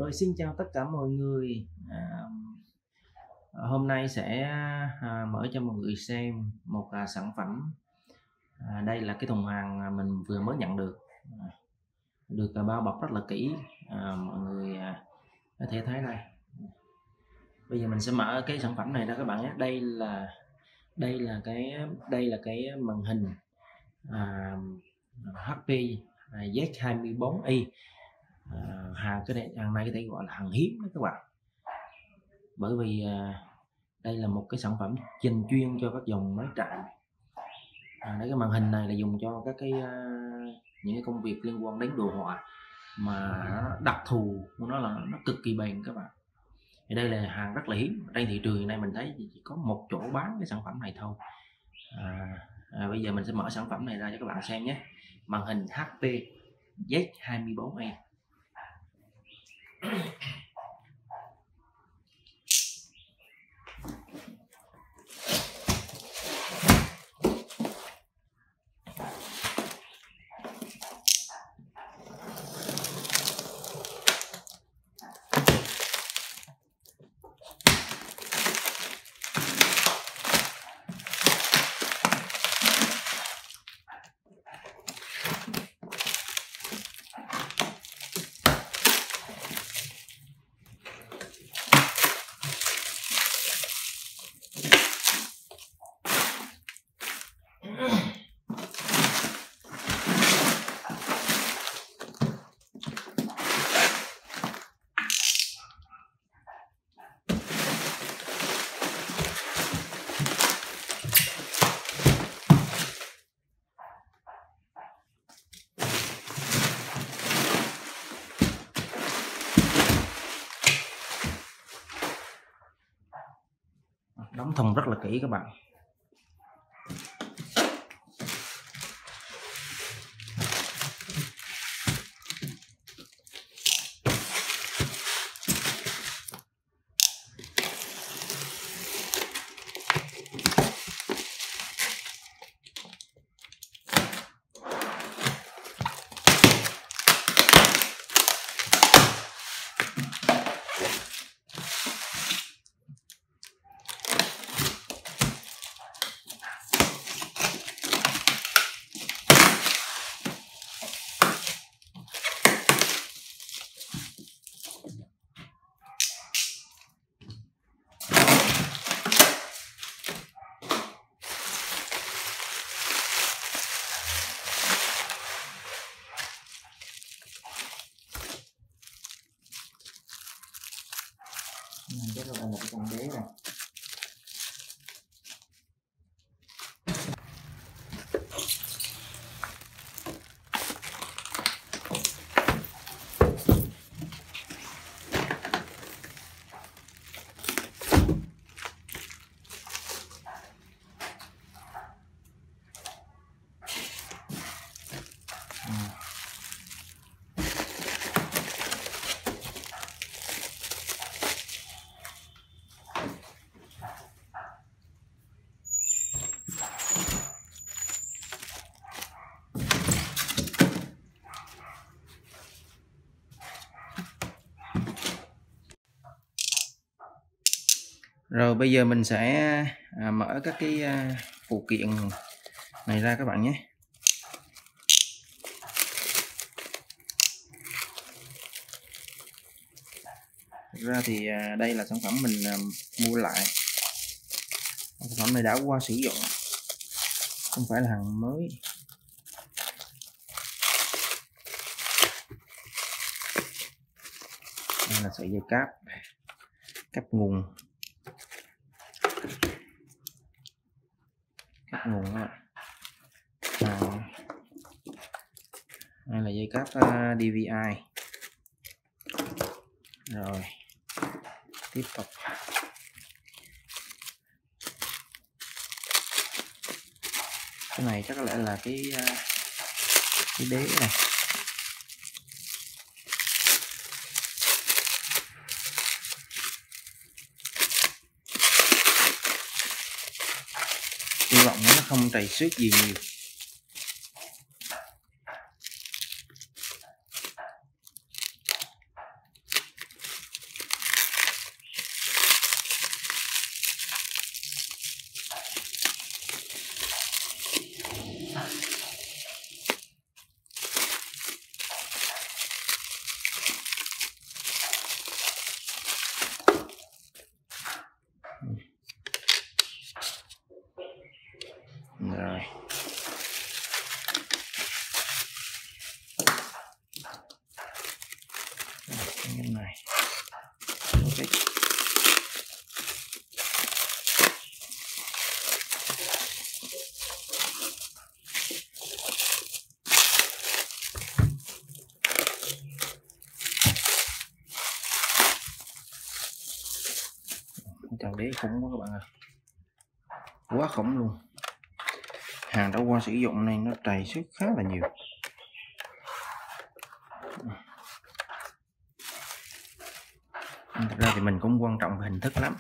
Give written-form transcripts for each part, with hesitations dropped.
Rồi xin chào tất cả mọi người. Hôm nay sẽ mở cho mọi người xem một sản phẩm. Đây là cái thùng hàng mình vừa mới nhận được, được bao bọc rất là kỹ. Mọi người có thể thấy đây. Bây giờ mình sẽ mở cái sản phẩm này ra các bạn nhé. Đây là cái màn hình HP Z24i. Hàng này có thể gọi là hàng hiếm đó các bạn, bởi vì đây là một cái sản phẩm dành chuyên cho các dòng máy chạy. Cái màn hình này là dùng cho các những cái công việc liên quan đến đồ họa mà nó đặc thù của nó là nó cực kỳ bền các bạn. Thì đây là hàng rất là hiếm trên thị trường này, mình thấy chỉ có một chỗ bán cái sản phẩm này thôi. Bây giờ mình sẽ mở sản phẩm này ra cho các bạn xem nhé. Màn hình HP Z24i. Đóng thùng rất là kỹ các bạn. Đây là một cái con đế này. Rồi bây giờ mình sẽ mở các cái phụ kiện này ra các bạn nhé. Thực ra thì đây là sản phẩm mình mua lại. Sản phẩm này đã qua sử dụng, không phải là hàng mới. Đây là sợi dây cáp nguồn. Các đây là dây cáp DVI. Rồi tiếp tục cái này chắc có lẽ là cái đế này. Hy vọng nó không trầy xước gì nhiều. Rồi. Cái này. Okay. Trần đế khủng quá các bạn ơi, quá khủng luôn. Hàng đã qua sử dụng này nó trầy xước khá là nhiều. Thật ra thì mình cũng quan trọng về hình thức lắm,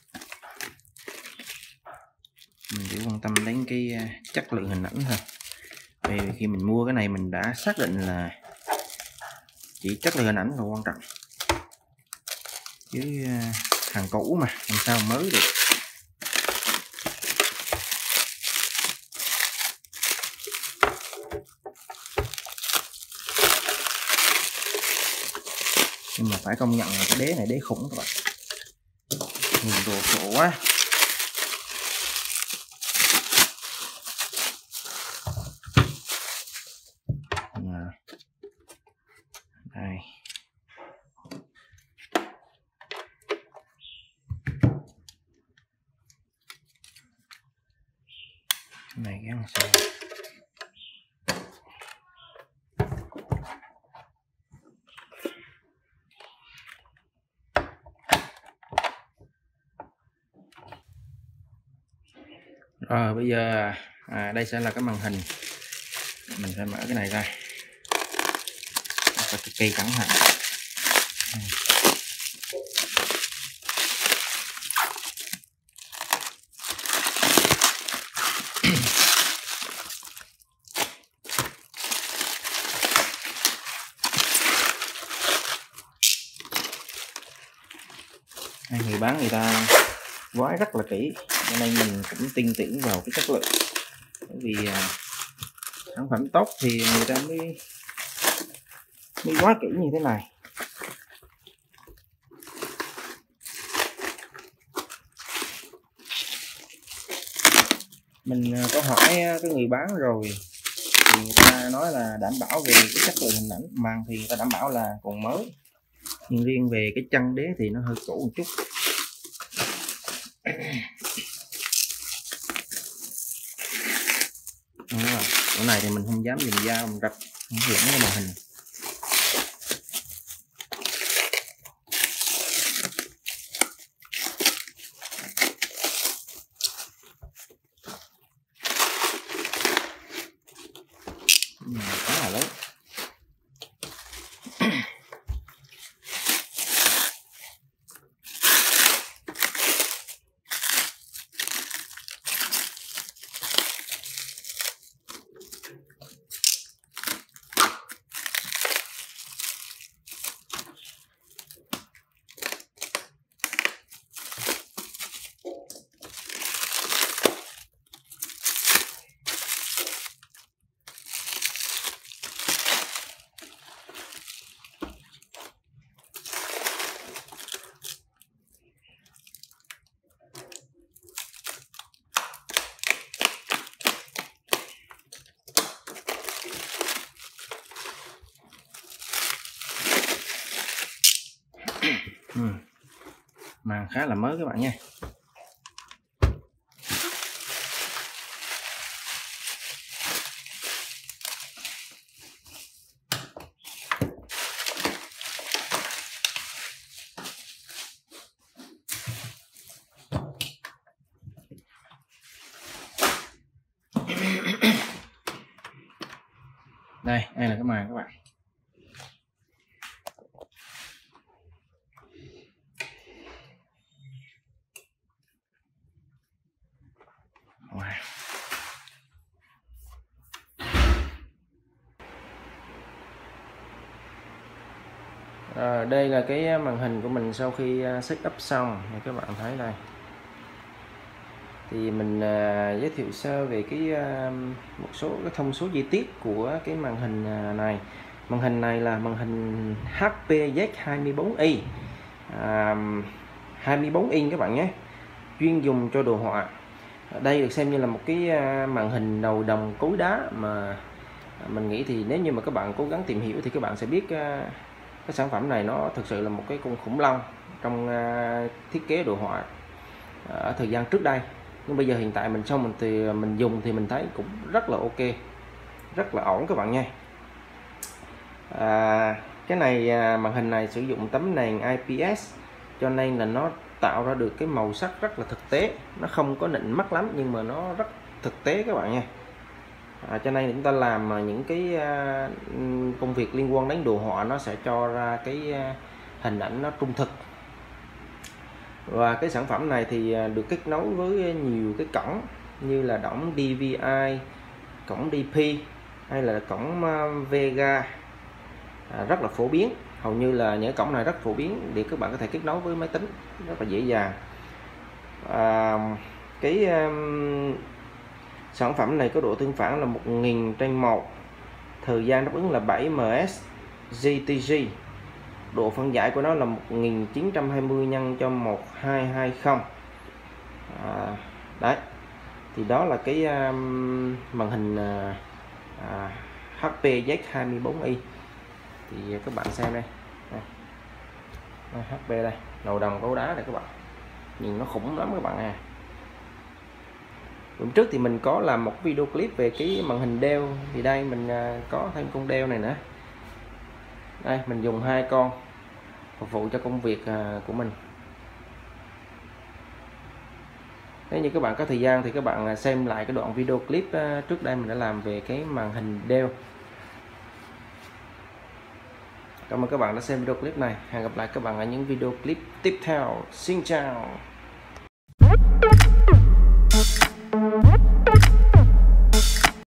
mình chỉ quan tâm đến cái chất lượng hình ảnh thôi. Vì khi mình mua cái này mình đã xác định là chỉ chất lượng hình ảnh là quan trọng, chứ hàng cũ mà làm sao mới được. Nhưng mà phải công nhận là cái đế này đế khủng các bạn, nhìn đồ sộ quá. Đây. Cái này gắn sao? Rồi bây giờ đây sẽ là cái màn hình, mình sẽ mở cái này ra, cực kỳ cẩn thận. Người bán người ta gói rất là kỹ, cho nên mình cũng tin tưởng vào cái chất lượng. Bởi vì sản phẩm tốt thì người ta mới gói kỹ như thế này. Mình có hỏi cái người bán rồi thì người ta nói là đảm bảo về cái chất lượng hình ảnh, màn thì người ta đảm bảo là còn mới, nhưng riêng về cái chân đế thì nó hơi cũ một chút. Chỗ này thì mình không dám dùng dao mình rạch lẫn cái màn hình. Khá là lớn. Màn khá là mới các bạn nha. Đây là cái màn các bạn. Đây là cái màn hình của mình sau khi setup xong, các bạn thấy đây. Thì mình giới thiệu sơ về cái một số cái thông số chi tiết của cái màn hình này. Màn hình này là màn hình HP Z24i 24 inch các bạn nhé, chuyên dùng cho đồ họa. Đây được xem như là một cái màn hình đầu đồng cối đá mà mình nghĩ thì nếu như mà các bạn cố gắng tìm hiểu thì các bạn sẽ biết cái sản phẩm này nó thực sự là một cái con khủng long trong thiết kế đồ họa ở thời gian trước đây. Nhưng bây giờ hiện tại mình dùng thì mình thấy cũng rất là ok, rất là ổn các bạn nha. Cái này màn hình này sử dụng tấm nền IPS cho nên là nó tạo ra được cái màu sắc rất là thực tế, nó không có nịnh mắt lắm nhưng mà nó rất thực tế các bạn nha. Cho nên chúng ta làm những cái công việc liên quan đến đồ họa nó sẽ cho ra cái hình ảnh nó trung thực. Và cái sản phẩm này thì được kết nối với nhiều cái cổng như là cổng DVI, cổng DP hay là cổng Vega, rất là phổ biến. Hầu như là những cổng này rất phổ biến để các bạn có thể kết nối với máy tính rất là dễ dàng. Cái sản phẩm này có độ tương phản là 1000/1, thời gian đáp ứng là 7ms GTG, độ phân giải của nó là 1920 x 1220. Đấy thì đó là cái màn hình HP Z24i. Thì các bạn xem đây, HP đây, đầu đồng cối đá này các bạn, nhìn nó khủng lắm các bạn à. Hôm trước thì mình có làm một video clip về cái màn hình Dell, thì đây mình có thêm con Dell này nữa. Đây mình dùng 2 con phục vụ cho công việc của mình. Nếu như các bạn có thời gian thì các bạn xem lại cái đoạn video clip trước đây mình đã làm về cái màn hình Dell. Cảm ơn các bạn đã xem video clip này. Hẹn gặp lại các bạn ở những video clip tiếp theo. Xin chào.